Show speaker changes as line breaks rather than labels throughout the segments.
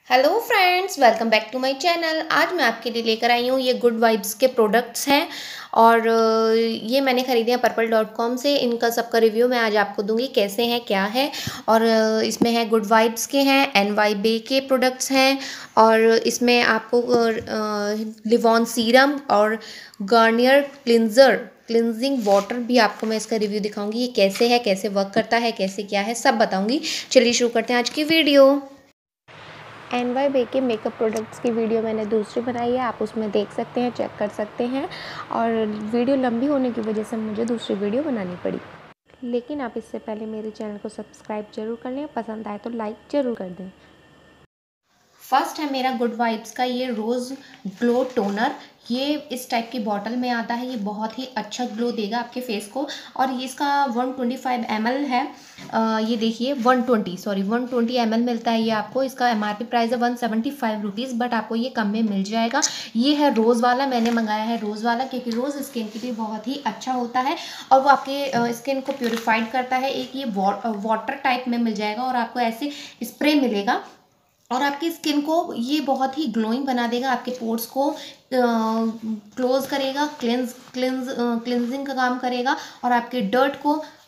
Hello friends, welcome back to my channel. आज मैं आपके लिए लेकर आई हूँ ये गुड वाइब्स के प्रोडक्ट्स हैं और ये मैंने ख़रीदे हैं purple.com से। इनका सबका रिव्यू मैं आज आपको दूंगी, कैसे हैं, क्या है। और इसमें है गुड वाइब्स के हैं, NYBE के प्रोडक्ट्स हैं और इसमें आपको लिवॉन सीरम और गार्नियर क्लिनजिंग वाटर भी आपको मैं इसका रिव्यू दिखाऊंगी। ये कैसे है, कैसे वर्क करता है, कैसे क्या है, सब बताऊंगी। चलिए शुरू करते हैं आज की वीडियो। NYBE के मेकअप प्रोडक्ट्स की वीडियो मैंने दूसरी बनाई है, आप उसमें देख सकते हैं, चेक कर सकते हैं। और वीडियो लंबी होने की वजह से मुझे दूसरी वीडियो बनानी पड़ी, लेकिन आप इससे पहले मेरे चैनल को सब्सक्राइब जरूर कर लें, पसंद आए तो लाइक ज़रूर कर दें। फर्स्ट है मेरा गुड वाइब्स का ये रोज़ ग्लो टोनर। ये इस टाइप की बॉटल में आता है। ये बहुत ही अच्छा ग्लो देगा आपके फेस को। और ये इसका 125 ml है। ये देखिए 120 ml मिलता है ये आपको। इसका MRP प्राइस है 175 रुपीज़, बट आपको ये कम में मिल जाएगा। ये है रोज़ वाला, मैंने मंगाया है रोज़ वाला क्योंकि रोज़ स्किन के लिए बहुत ही अच्छा होता है और वो आपके स्किन को प्योरीफाइड करता है। एक ये वाटर टाइप में मिल जाएगा और आपको ऐसे स्प्रे मिलेगा और आपकी स्किन को ये बहुत ही ग्लोइंग बना देगा, आपके पोर्स को क्लोज करेगा, क्लिनजिंग का काम करेगा और आपके डर्ट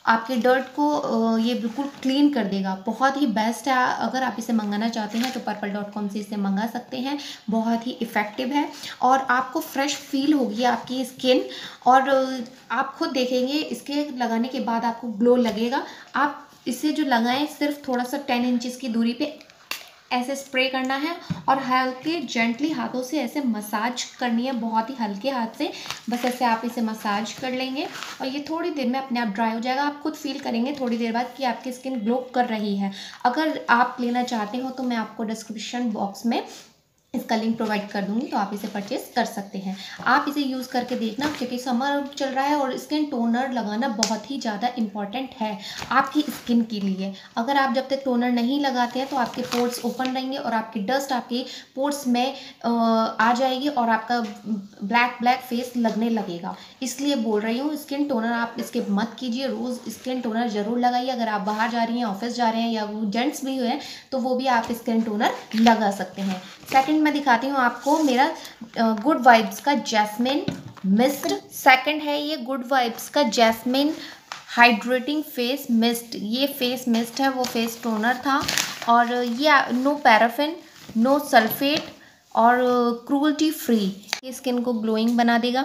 को ये बिल्कुल क्लीन कर देगा। बहुत ही बेस्ट है। अगर आप इसे मंगाना चाहते हैं तो purple.com से इसे मंगा सकते हैं। बहुत ही इफ़ेक्टिव है और आपको फ्रेश फील होगी आपकी स्किन और आप खुद देखेंगे इसके लगाने के बाद आपको ग्लो लगेगा। आप इसे जो लगाएं सिर्फ थोड़ा सा 10 इंचज़ की दूरी पे ऐसे स्प्रे करना है और हल्के जेंटली हाथों से ऐसे मसाज करनी है, बहुत ही हल्के हाथ से। बस ऐसे आप इसे मसाज कर लेंगे और ये थोड़ी देर में अपने आप ड्राई हो जाएगा। आप खुद फील करेंगे थोड़ी देर बाद कि आपकी स्किन ग्लो कर रही है। अगर आप लेना चाहते हो तो मैं आपको डिस्क्रिप्शन बॉक्स में इसका लिंक प्रोवाइड कर दूंगी, तो आप इसे परचेस कर सकते हैं। आप इसे यूज़ करके देखना क्योंकि समर चल रहा है और स्किन टोनर लगाना बहुत ही ज़्यादा इम्पॉर्टेंट है आपकी स्किन के लिए। अगर आप जब तक टोनर नहीं लगाते हैं तो आपके पोर्स ओपन रहेंगे और आपकी डस्ट आपके पोर्स में आ जाएगी और आपका ब्लैक फेस लगने लगेगा। इसलिए बोल रही हूँ, स्किन टोनर आप इसके मत कीजिए, रोज़ स्किन टोनर ज़रूर लगाइए। अगर आप बाहर जा रही हैं, ऑफिस जा रहे हैं या जेंट्स भी हैं तो वो भी आप स्किन टोनर लगा सकते हैं। सेकंड मैं दिखाती हूँ आपको मेरा गुड वाइब्स का जैस्मिन मिस्ट। सेकंड है ये गुड वाइब्स का जैस्मिन हाइड्रेटिंग फेस मिस्ट। ये फेस मिस्ट है, वो फेस टोनर था और ये नो पैराफिन, नो सल्फेट और क्रूअल्टी फ्री। ये स्किन को ग्लोइंग बना देगा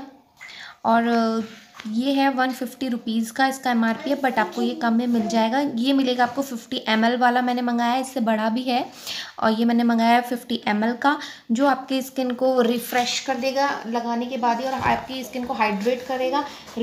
और ये है 150 रुपीज़ का इसका MRP है, बट आपको ये कम में मिल जाएगा। ये मिलेगा आपको 50 ml वाला मैंने मंगाया है, इससे बड़ा भी है और ये मैंने मंगाया है 50 ml का, जो आपकी स्किन को रिफ़्रेश कर देगा लगाने के बाद ही और आपकी स्किन को हाइड्रेट करेगा।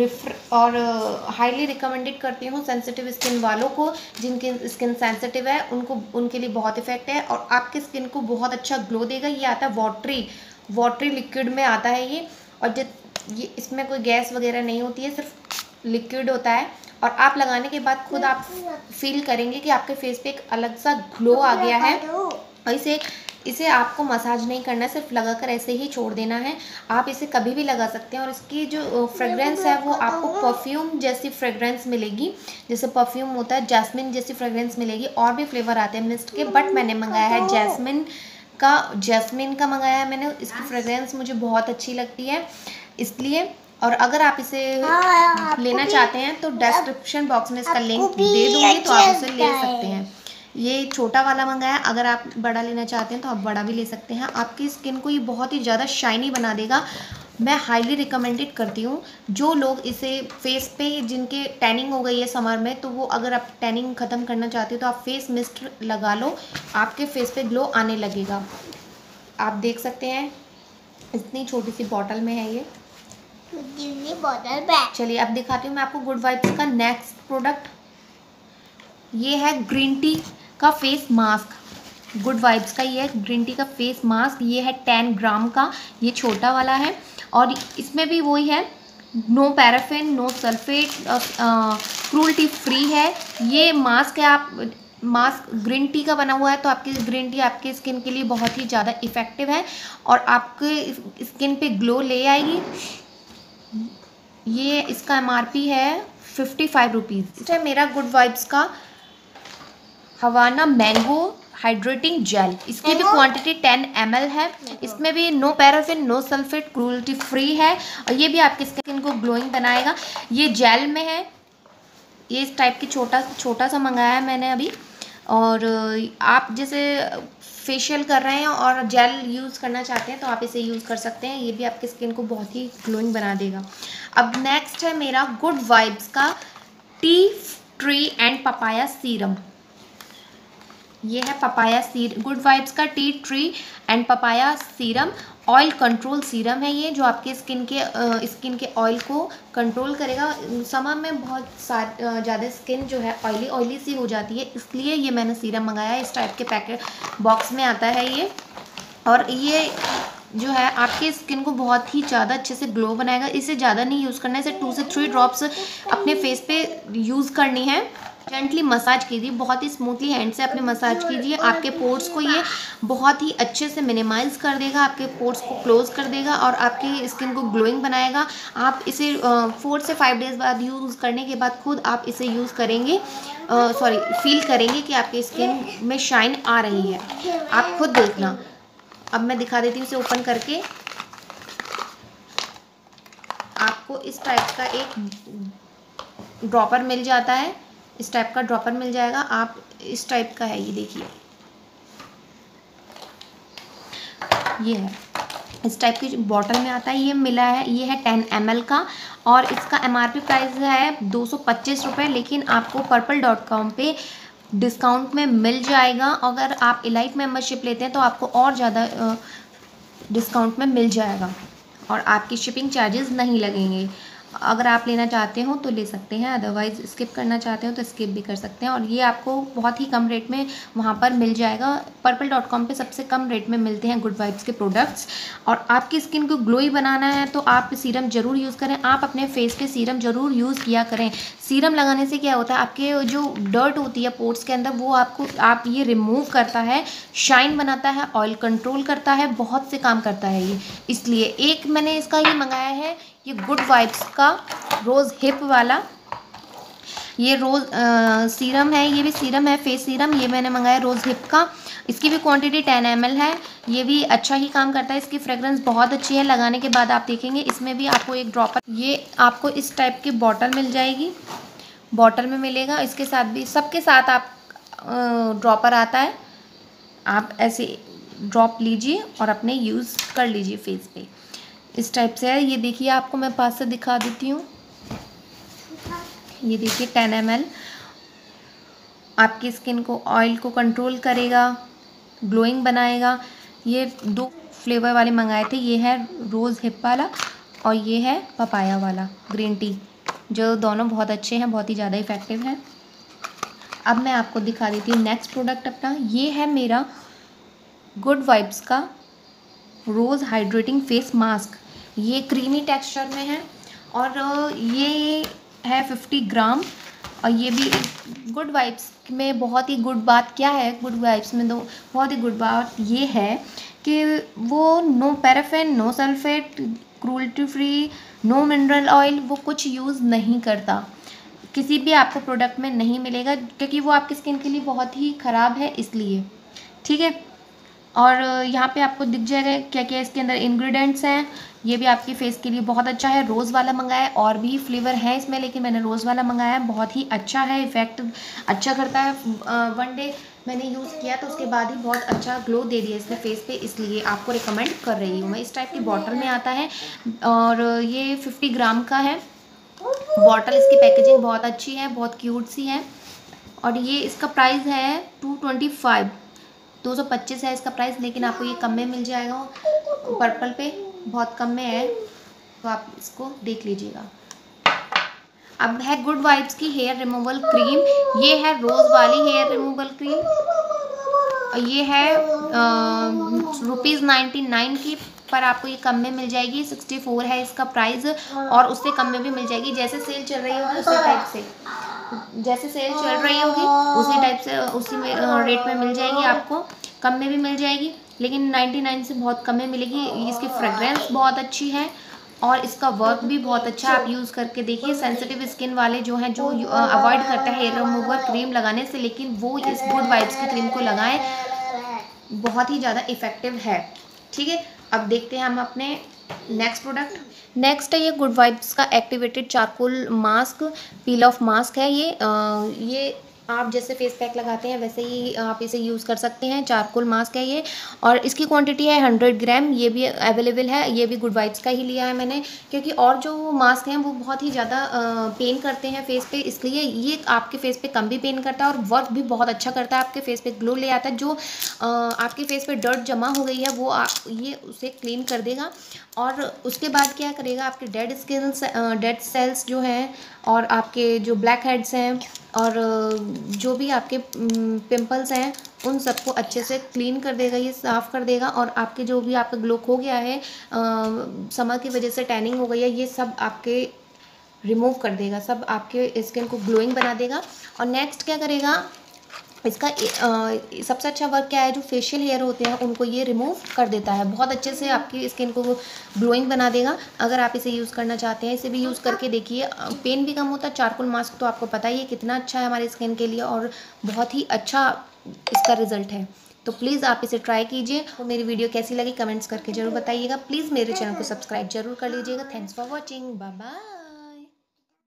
और हाईली रिकमेंडेड करती हूँ सेंसिटिव स्किन वालों को, जिनकी स्किन सेंसिटिव है उनके लिए बहुत इफेक्ट है और आपकी स्किन को बहुत अच्छा ग्लो देगा। ये आता है वाटरी लिक्विड में आता है ये, और ये इसमें कोई गैस वगैरह नहीं होती है, सिर्फ लिक्विड होता है और आप लगाने के बाद खुद आप फील करेंगे कि आपके फेस पे एक अलग सा ग्लो आ गया है। और इसे आपको मसाज नहीं करना है, सिर्फ लगाकर ऐसे ही छोड़ देना है। आप इसे कभी भी लगा सकते हैं और इसकी जो फ्रेग्रेंस है वो आपको परफ्यूम जैसी फ्रेग्रेंस मिलेगी, जैसे परफ्यूम होता है जैस्मिन जैसी फ्रेग्रेंस मिलेगी। और भी फ्लेवर आते हैं मिस्ट के, बट मैंने मंगाया है जैस्मिन का मंगाया है मैंने। इसकी फ्रेग्रेंस मुझे बहुत अच्छी लगती है इसलिए। और अगर आप इसे लेना चाहते हैं तो डिस्क्रिप्शन बॉक्स में इसका लिंक दे दूँगी, तो आप उसे ले सकते हैं। ये छोटा वाला मंगाया, अगर आप बड़ा लेना चाहते हैं तो आप बड़ा भी ले सकते हैं। आपकी स्किन को ये बहुत ही ज़्यादा शाइनी बना देगा। मैं हाईली रिकमेंडेड करती हूँ। जो लोग इसे फेस पे, जिनके टैनिंग हो गई है समर में, तो वो अगर आप टैनिंग ख़त्म करना चाहते हो तो आप फेस मिस्ट लगा लो, आपके फेस पे ग्लो आने लगेगा। आप देख सकते हैं इतनी छोटी सी बॉटल में है ये बॉटल। चलिए अब दिखाती हूँ मैं आपको गुड वाइब्स का नेक्स्ट प्रोडक्ट। ये है ग्रीन टी का फेस मास्क। गुड वाइब्स का ये है ग्रीन टी का फेस मास्क। ये है 10 ग्राम का, ये छोटा वाला है और इसमें भी वही है, no paraffin, no sulphate, cruelty free है। ये मास्क है, मास्क ग्रीन टी का बना हुआ है, तो आपकी ग्रीन टी आपकी स्किन के लिए बहुत ही ज़्यादा इफ़ेक्टिव है और आपके स्किन पे ग्लो ले आएगी। ये इसका MRP है 55 रुपीज़। है मेरा गुड वाइब्स का हवाना मैंगो हाइड्रेटिंग जेल। इसकी भी क्वांटिटी 10 ml है। इसमें भी no paraffin, no sulphate, cruelty free है और ये भी आपकी स्किन को ग्लोइंग बनाएगा। ये जेल में है, ये इस टाइप की छोटा सा मंगाया है मैंने अभी। और आप जैसे फेशियल कर रहे हैं और जेल यूज़ करना चाहते हैं तो आप इसे यूज़ कर सकते हैं। ये भी आपकी स्किन को बहुत ही ग्लोइंग बना देगा। अब नेक्स्ट है मेरा गुड वाइब्स का tea tree and papaya serum. ये है गुड वाइब्स का tea tree and papaya serum. Oil control serum है ये, जो आपके स्किन के ऑयल को कंट्रोल करेगा। समर में बहुत ज़्यादा स्किन जो है ऑयली सी हो जाती है, इसलिए ये मैंने सीरम मंगाया है। इस टाइप के पैकेट बॉक्स में आता है ये। और ये जो है आपके स्किन को बहुत ही ज़्यादा अच्छे से ग्लो बनाएगा। इसे ज़्यादा नहीं यूज़ करना है, इसे 2 से 3 ड्रॉप्स अपने फेस पे यूज़ करनी है। जेंटली मसाज कीजिए, बहुत ही स्मूथली हैंड से अपने मसाज कीजिए। आपके पोर्स को ये बहुत ही अच्छे से मिनिमाइज़ कर देगा, आपके पोर्स को क्लोज कर देगा और आपकी स्किन को ग्लोइंग बनाएगा। आप इसे 4 से 5 डेज़ बाद यूज़ करने के बाद खुद आप इसे यूज़ करेंगे, फील करेंगे कि आपके स्किन में शाइन आ रही है। आप खुद देखना। अब मैं दिखा देती हूँ इसे ओपन करके। आपको इस टाइप का एक ड्रॉपर मिल जाता है, इस टाइप का ड्रॉपर मिल जाएगा। आप इस टाइप का है, ये देखिए, ये है इस टाइप की बॉटल में आता है। ये मिला है, ये है 10 ml का और इसका MRP प्राइस है 225 रुपये, लेकिन आपको purple.com पे डिस्काउंट में मिल जाएगा। अगर आप इलाइट मेंबरशिप लेते हैं तो आपको और ज़्यादा डिस्काउंट में मिल जाएगा और आपकी शिपिंग चार्जेस नहीं लगेंगे। अगर आप लेना चाहते हो तो ले सकते हैं, अदरवाइज़ स्किप करना चाहते हो तो स्किप भी कर सकते हैं। और ये आपको बहुत ही कम रेट में वहाँ पर मिल जाएगा। purple.com पे सबसे कम रेट में मिलते हैं गुड वाइब्स के प्रोडक्ट्स। और आपकी स्किन को ग्लोई बनाना है तो आप सीरम ज़रूर यूज़ करें। आप अपने फेस पे सीरम ज़रूर यूज़ किया करें। सीरम लगाने से क्या होता है, आपके जो डर्ट होती है पोर्स के अंदर वो आप ये रिमूव करता है, शाइन बनाता है, ऑयल कंट्रोल करता है, बहुत से काम करता है ये। इसलिए एक मैंने इसका ये मंगाया है, ये गुड वाइब्स का रोज़ हिप वाला ये रोज़ सीरम है। ये भी सीरम है, फेस सीरम। ये मैंने मंगाया रोज़ हिप का। इसकी भी क्वांटिटी 10 ml है। ये भी अच्छा ही काम करता है। इसकी फ्रेगरेंस बहुत अच्छी है। लगाने के बाद आप देखेंगे इसमें भी आपको एक ड्रॉपर, ये आपको इस टाइप की बॉटल मिल जाएगी, बॉटल में मिलेगा। इसके साथ भी, सबके साथ आप ड्रॉपर आता है। आप ऐसे ड्रॉप लीजिए और अपने यूज़ कर लीजिए फेस पे। इस टाइप से है। ये देखिए, आपको मैं पास से दिखा देती हूँ। ये देखिए 10 ml आपकी स्किन को ऑयल को कंट्रोल करेगा, ग्लोइंग बनाएगा। ये 2 फ्लेवर वाले मंगाए थे, ये है रोज़ हिप वाला और ये है पपाया वाला ग्रीन टी, जो दोनों बहुत अच्छे हैं, बहुत ही ज़्यादा इफ़ेक्टिव हैं। अब मैं आपको दिखा देती हूँ नेक्स्ट प्रोडक्ट अपना। ये है मेरा गुड वाइब्स का रोज़ हाइड्रेटिंग फेस मास्क। ये क्रीमी टेक्सचर में है और ये है 50 ग्राम। और ये भी गुड वाइब्स में बहुत ही गुड बात क्या है, गुड वाइब्स में बहुत ही गुड बात ये है कि वो no paraffin, no sulphate, cruelty free, no mineral oil, वो कुछ यूज़ नहीं करता। किसी भी आपको प्रोडक्ट में नहीं मिलेगा क्योंकि वो आपकी स्किन के लिए बहुत ही ख़राब है, इसलिए। ठीक है। और यहाँ पे आपको दिख जाएगा क्या क्या इसके अंदर इंग्रेडिएंट्स हैं। ये भी आपके फेस के लिए बहुत अच्छा है। रोज़ वाला मंगाया है, और भी फ्लेवर है इसमें, लेकिन मैंने रोज़ वाला मंगाया है। बहुत ही अच्छा है, इफ़ेक्ट अच्छा करता है। 1 डे मैंने यूज़ किया तो उसके बाद ही बहुत अच्छा ग्लो दे दिया इसने फेस पे, इसलिए आपको रिकमेंड कर रही हूँ मैं। इस टाइप की बॉटल में आता है और ये 50 ग्राम का है बॉटल। इसकी पैकेजिंग बहुत अच्छी है, बहुत क्यूट सी है। और ये इसका प्राइस है 225 है इसका प्राइस, लेकिन आपको ये कम में मिल जाएगा पर्पल पे, बहुत कम में है, तो आप इसको देख लीजिएगा। अब है गुड वाइब्स की हेयर रिमूवल क्रीम। ये है रोज़ वाली हेयर रिमूवल क्रीम। ये है ₹99 की, पर आपको ये कम में मिल जाएगी। 64 है इसका प्राइस और उससे कम में भी मिल जाएगी। जैसे सेल चल रही होगी उसी टाइप से, जैसे सेल चल रही होगी उसी टाइप से उसी में रेट में मिल जाएगी। आपको कम में भी मिल जाएगी, लेकिन 99 से बहुत कम में मिलेगी। इसकी फ्रेगरेंस बहुत अच्छी है और इसका वर्क भी बहुत अच्छा है। आप यूज़ करके देखिए। सेंसिटिव स्किन वाले जो हैं, जो अवॉइड करते हैं हेयर रिमूवर क्रीम लगाने से, लेकिन वो इस गुड वाइब्स की क्रीम को लगाएं। बहुत ही ज़्यादा इफ़ेक्टिव है। ठीक है, अब देखते हैं हम अपने नेक्स्ट प्रोडक्ट। नेक्स्ट है ये गुड वाइब्स का activated charcoal mask, peel off mask है ये आप जैसे फेस पैक लगाते हैं वैसे ही आप इसे यूज़ कर सकते हैं। चारकोल मास्क है ये, और इसकी क्वांटिटी है 100 ग्राम। ये भी अवेलेबल है, ये भी गुड वाइब्स का ही लिया है मैंने, क्योंकि और जो मास्क हैं वो बहुत ही ज़्यादा पेन करते हैं फेस पे, इसलिए ये आपके फेस पे कम भी पेन करता है और वर्क भी बहुत अच्छा करता है, आपके फेस पे ग्लो ले आता है। जो आपके फेस पे डर्ट जमा हो गई है वो ये उसे क्लीन कर देगा। और उसके बाद क्या करेगा, आपके डेड सेल्स जो हैं और आपके जो ब्लैक हेड्स हैं और जो भी आपके पिंपल्स हैं उन सबको अच्छे से क्लीन कर देगा, ये साफ़ कर देगा। और आपके जो भी आपका ग्लो खो गया है, समर की वजह से टैनिंग हो गई है, ये सब आपके रिमूव कर देगा, सब आपके स्किन को ग्लोइंग बना देगा। और नेक्स्ट क्या करेगा, इसका सबसे अच्छा वर्क क्या है, जो फेशियल हेयर होते हैं उनको ये रिमूव कर देता है, बहुत अच्छे से आपकी स्किन को ग्लोइंग बना देगा। अगर आप इसे यूज़ करना चाहते हैं, इसे भी यूज़ करके देखिए, पेन भी कम होता है। चारकोल मास्क तो आपको पता ही है कितना अच्छा है हमारी स्किन के लिए, और बहुत ही अच्छा इसका रिजल्ट है। तो प्लीज़ आप इसे ट्राई कीजिए। तो मेरी वीडियो कैसी लगी कमेंट्स करके ज़रूर बताइएगा। प्लीज़ मेरे चैनल को सब्सक्राइब जरूर कर लीजिएगा। Thanks for watching, bye bye.